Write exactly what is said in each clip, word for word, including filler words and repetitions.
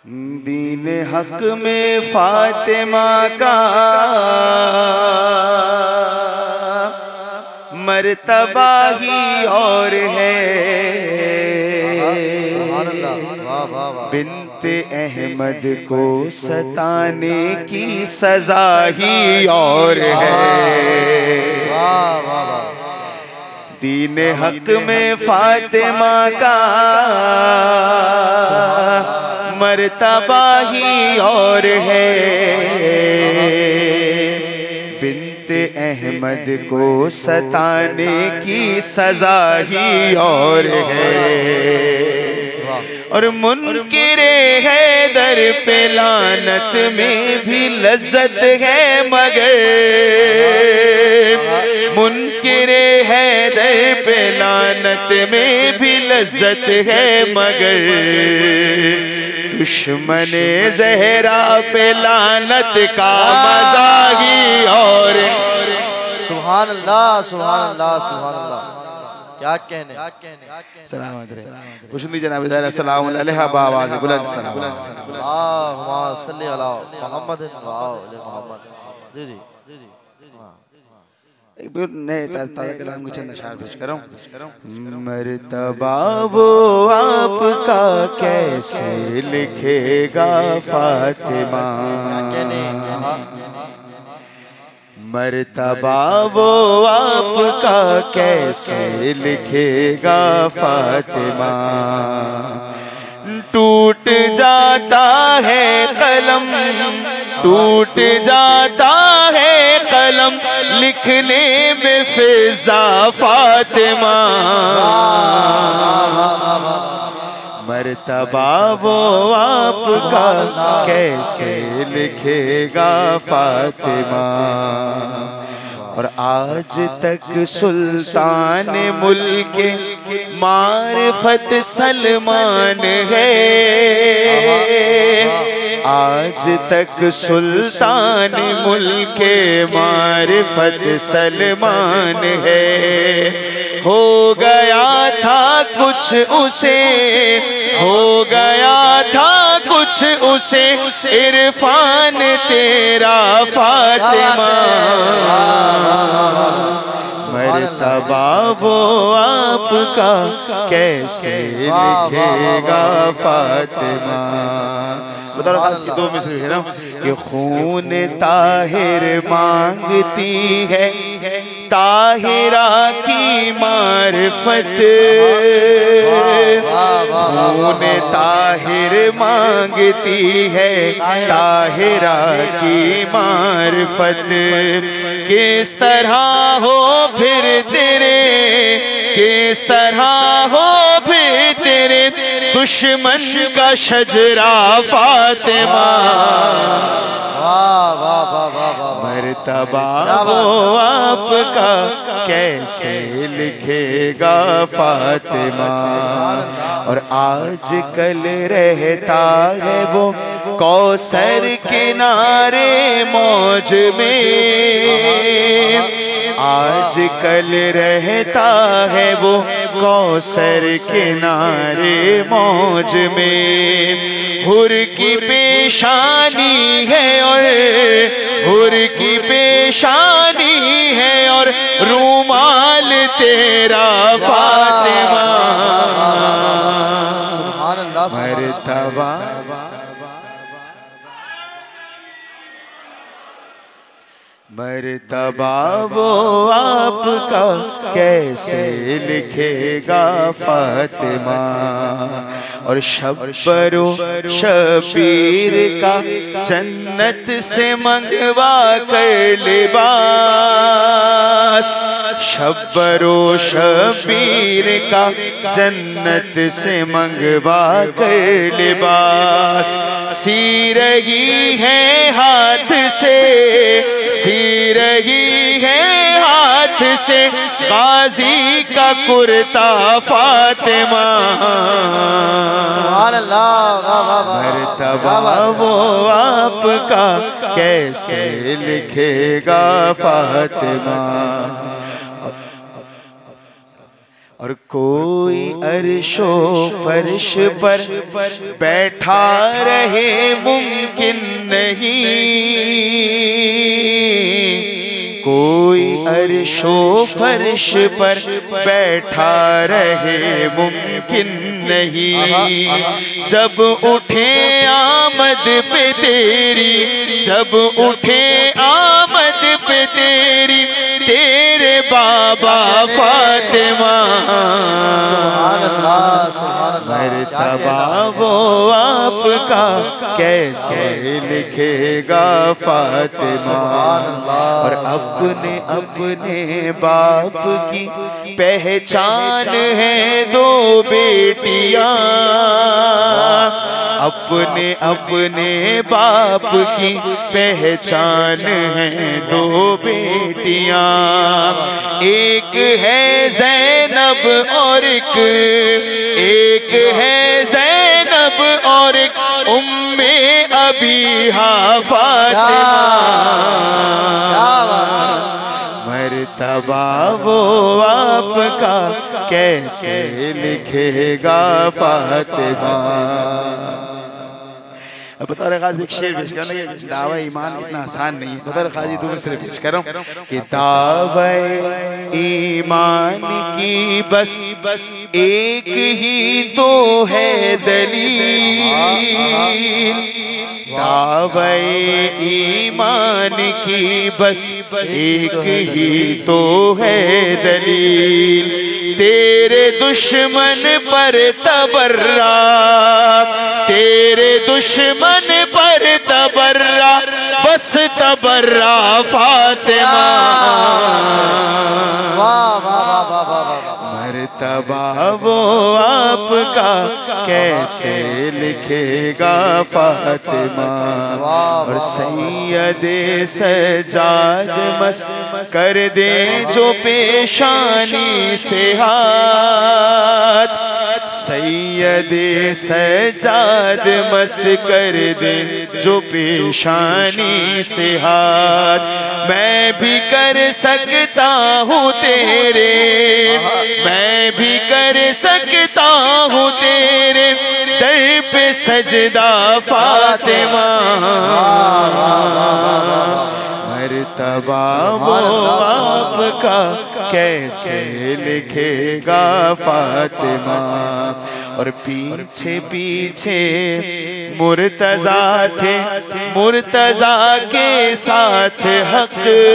दीन हक में फातिमा का मर्तबा ही और है, बिन्ते अहमद को सताने की सजा ही और है। दीन हक में फातिमा का मर्तबा ही और है, बिन्ते अहमद को सताने की सजा ही और है। और मुनकिरे हैदर पे लानत में भी लज्जत है, मगर मुनकिरे हैदर पे लानत में भी लज्जत है, मगर दुश्मने ज़हरा पे लानत का मज़ा ही और। सुभान अल्लाह, सुभान अल्लाह, सुभान अल्लाह। क्या कहने, सलामत रहे। खुशनुदी जनाब ज़हरा सलाम अलैहा बावाज़ बुलंद सलाम। अल्लाहुम्मा सल्ली अला मुहम्मद व आले मुहम्मद। जी जी एक नए ताज़ा कलाम के चंद अशार पेश कर रहा हूँ। मर्तबा वो आपका कैसे लिखेगा फातिमा, मर्तबा वो आपका कैसे लिखेगा फातिमा। टूट जाता है कलम, टूट जाता है कलम, लिखने में फिजा फातिमा। मर्तबा वो आपका कैसे लिखेगा फातिमा। और आज तक सुल्तान मुल्क मारिफत सलमान है, आज तक सुल्तान मुल्क मारिफत सलमान है। हो गया था कुछ उसे, हो गया था कुछ उसे इरफान तेरा फातिमा। मर्तबा वो आपका कैसे लिखेगा फातिमा। की दो मिसरे है ना, ये खून ताहिर मांगती है ताहिरा की मारिफत, खून ताहिर मांगती है ताहिरा की मारिफत। किस तरह हो फिर तेरे, किस तरह हो फिर तेरे दुश्मन का शजरा फातिमा। मर्तबा वो आपका कैसे लिखेगा फातिमा। और आज कल रहता है वो कौसर किनारे मौज में, आज कल रहता है वो कौसर किनारे मौज में। हुर की पेशानी है और हुर की पेशानी है और रूमाल तेरा फातिमा। मर्तबा मर्तबा वो आपका कैसे लिखेगा फातिमा। और शब्बरो शबीर का जन्नत से मंगवा कर लिबास, शब्बरो शबीर का जन्नत से मंगवा कर लिबास। सी रही है हाथ से, सी रही है हाथ से गाजी का कुर्ता फातिमा। मर्तबा वो आपका कैसे लिखेगा फातिमा। और कोई अर्शो फर्श पर बैठा रहे मुमकिन नहीं, कोई अर्शो फर्श पर बैठा रहे मुमकिन नहीं। जब उठे आमद पे तेरी, जब उठे आमद पे तेरी, तेरे बाबा फातिमा, मर्तबा वो आपका कैसे लिखेगा फातिमा। और अपने अपने बाप की पहचान है दो बेटियां, अपने अपने बाप की पहचान है दो बेटियां। एक है ज़ैनब और एक, एक है ज़ैनब और एक उम्मे अबीहा फातिमा। मर्तबा वो आपका कैसे लिखेगा फातिमा। अब बता रहे गाजी एक शेर पेश करना, ये दावा ईमान इतना आसान नहीं है। बता रहे गाजी दो मिसरे पेश कर रहा हूँ कि दावा ईमान की बस बस एक ही तो है दलील, दावा ईमान की बस एक ही तो है दलील। तेरे दुश्मन पर तबर्रा, तेरे दुश्मन पर तबर्रा, बस तबर्रा फातिमा। मर्तबा वो आपका कैसे लिखेगा फातिमा। और सैयदे सजाद मस कर दे जो पेशानी से हाथ, सैयदे सजाद मस कर दे जो पेशानी से हाथ। मैं भी कर सकता हूँ तेरे, मैं भी कर सकता हूँ तेरे दर पे सजदा फातिमा। मर्तबा वो आपका कैसे लिखेगा फातिमा। और पीछे पीछे मुर्तजा थे, मुर्तजा के साथ हक,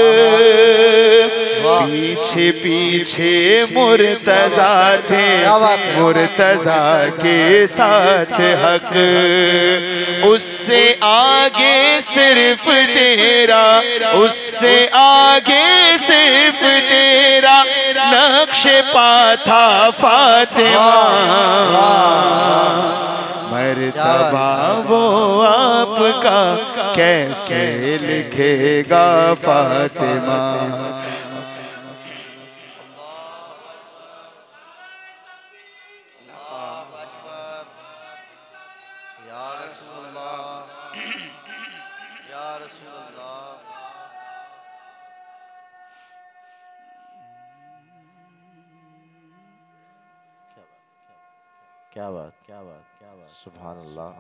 पीछे पीछे मुर्तजा थे, मुर्तजा के साथ हक। उससे आगे सिर्फ तेरा, उससे आगे सिर्फ तेरा नक्श पाथा फातिमा। मर्तबा वो आपका कैसे लिखेगा फातिमा। क्या बात, क्या बात, क्या बात, सुभान अल्लाह,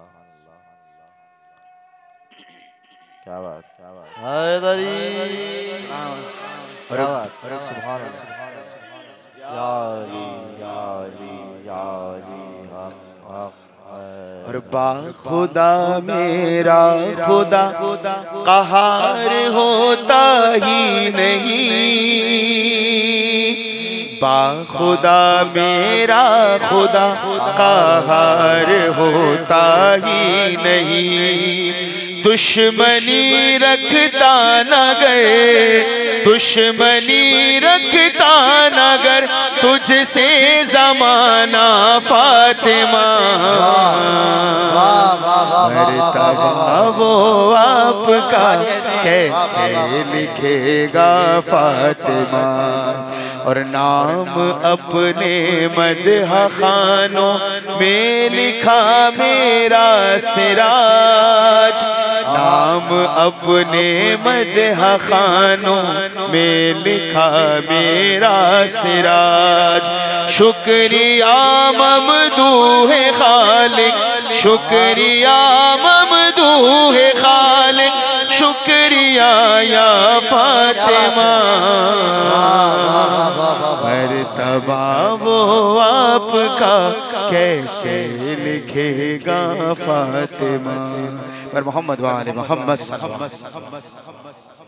क्या बात, क्या बात, हैदरी, क्या बात, अरे सुभान अल्लाह, या अली, या अली, या अली, और बाखुदा मेरा खुदा कहार होता ही नहीं, बाखुदा मेरा खुदा कहार होता ही नहीं। दुश्मनी रखता नगर, दुश्मनी रखता नगर तुझसे ज़माना फातिमा। मर्तबा वो आपका कैसे लिखेगा फातिमा। और नाम अपने मदह खानों में लिखा मेरा सिराज, नाम अपने मदह खानों में लिखा मेरा सिराज। शुक्रिया ममदूह खालिक, शुक्रिया ममदूह खालिक, शुक्रिया या फातिमा। मर्तबा वो आपका कैसे लिखेगा फातिमा। पर मोहम्मद वाले मोहम्मद।